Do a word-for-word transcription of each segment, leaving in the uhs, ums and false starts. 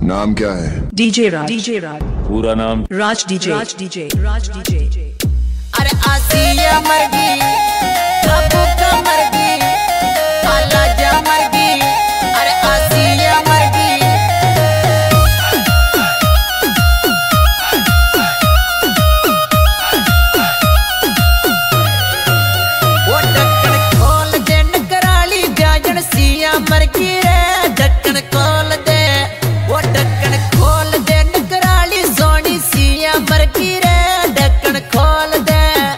नाम क्या है? डीजे राज। डीजे राज। पूरा नाम? Raj DJ. Raj DJ. Raj DJ. अरे आसिया मरगी, बाबू का मरगी, आला जा मरगी, अरे आसिया मरगी। वो ढक्कन खोल दे नकराली जाजन सिया मरगी रे, ढक्कन खोल दे, वो ढक्कन खोल दे नकराली सोनी सिया मरगी रे, ढक्कन खोल दे।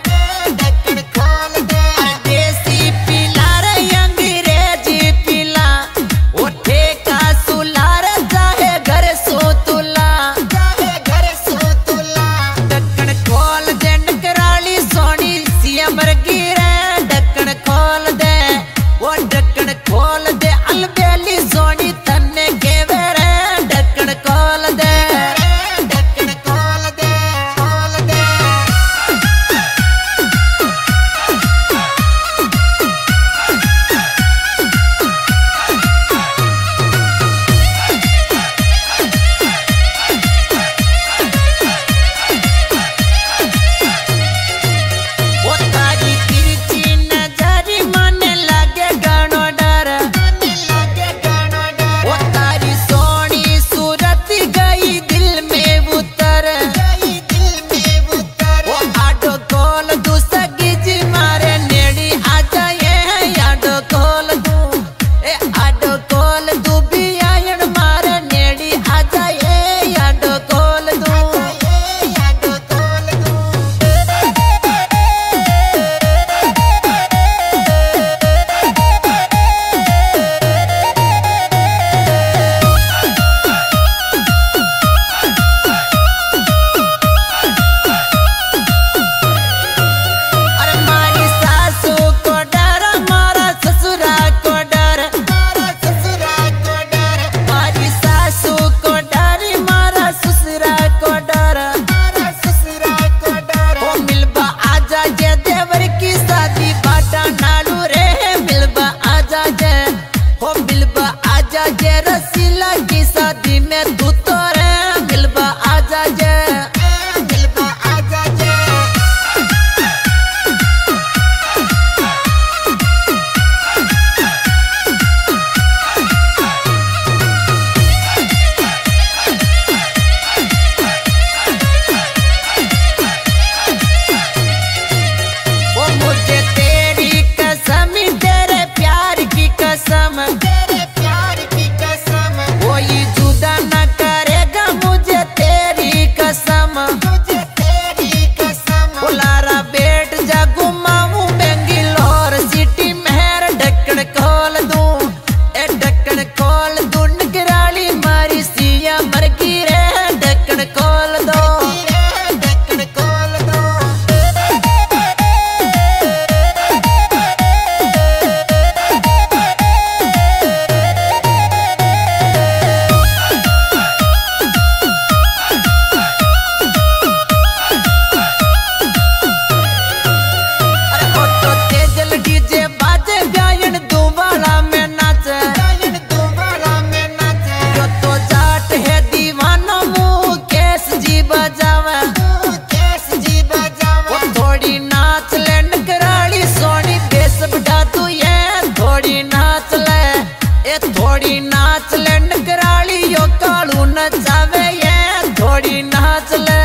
थोड़ी नाच ले नकराली यो कालू नचावे ये, थोड़ी नाच ले,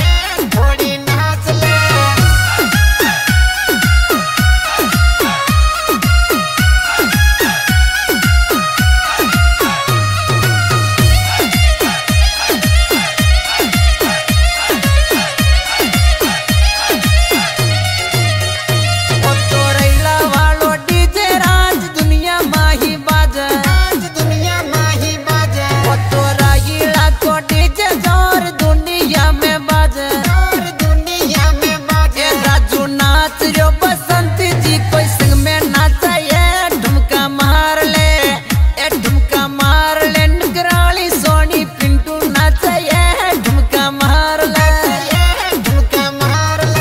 थोड़ी नाच ले। ओ तो रैला वालो डीजे राज दुनिया माही बाजे, दुनिया माही बाजे। ओ तो राईला को डीजे जोर दुनिया में बाजे, दुनिया में बाजे। राजू नाच रो बसंती जी कोई संग में नाचा ये, ठुमका मार ले, ए ठुमका मार ले नकराली सोनी पिंटू नाचा ये, ठुमका मार ले, ठुमका मार ले।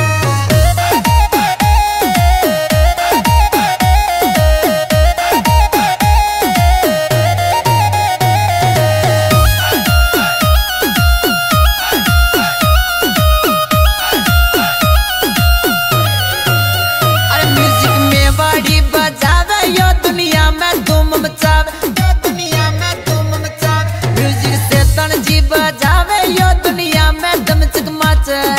नाच